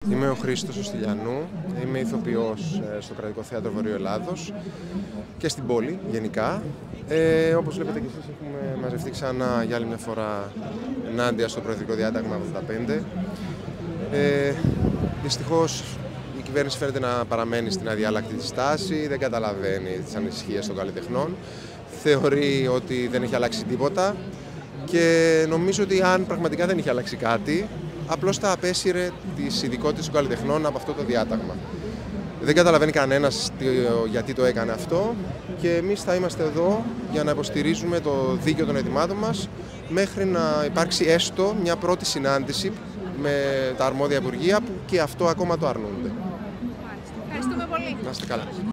Είμαι ο Χρήστος ο Στυλιανού, είμαι ηθοποιός στο Κρατικό Θέατρο Βορείου Ελλάδος και στην πόλη γενικά. Όπως βλέπετε και εσείς, έχουμε μαζευτεί ξανά για άλλη μια φορά ενάντια στο Προεδρικό Διάταγμα 85. Δυστυχώς η κυβέρνηση φαίνεται να παραμένει στην αδιάλακτη της στάση, δεν καταλαβαίνει τις ανησυχίες των καλλιτεχνών, θεωρεί ότι δεν έχει αλλάξει τίποτα και νομίζω ότι αν πραγματικά δεν είχε αλλάξει κάτι, απλώς θα απέσυρε τις ειδικότητες των καλλιτεχνών από αυτό το διάταγμα. Δεν καταλαβαίνει κανένας γιατί το έκανε αυτό και εμείς θα είμαστε εδώ για να υποστηρίζουμε το δίκαιο των αιτημάτων μας μέχρι να υπάρξει έστω μια πρώτη συνάντηση με τα αρμόδια υπουργεία που και αυτό ακόμα το αρνούνται. Ευχαριστούμε πολύ. Να είστε καλά.